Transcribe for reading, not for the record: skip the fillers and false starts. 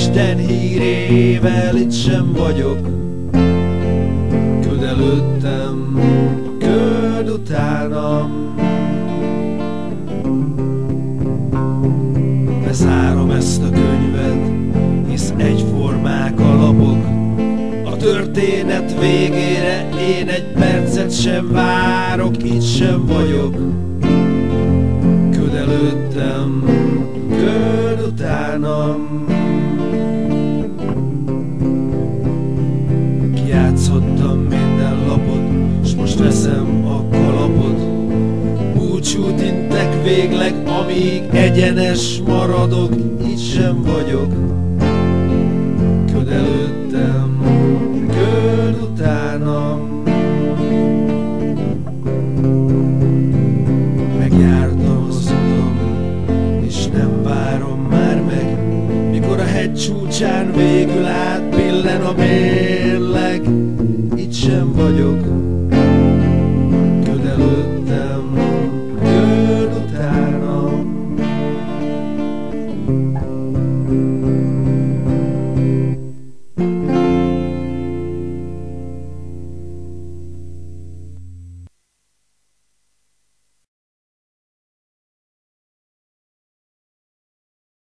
Isten hírével itt sem vagyok. Köd előttem, köd utánam. Bezárom ezt a könyvet, hisz egyformák a lapok. A történet végére én egy percet sem várok, itt sem vagyok. Köd előttem, köd utánam. Kijátszottam minden lapot, s most veszem a kalapot. Búcsút intek végleg, amíg egyenes maradok, itt sem vagyok. Köd előttem, köd utánam. Megjártam az utam, és nem várom már meg, mikor a hegy csúcsán végül átbillen a mély.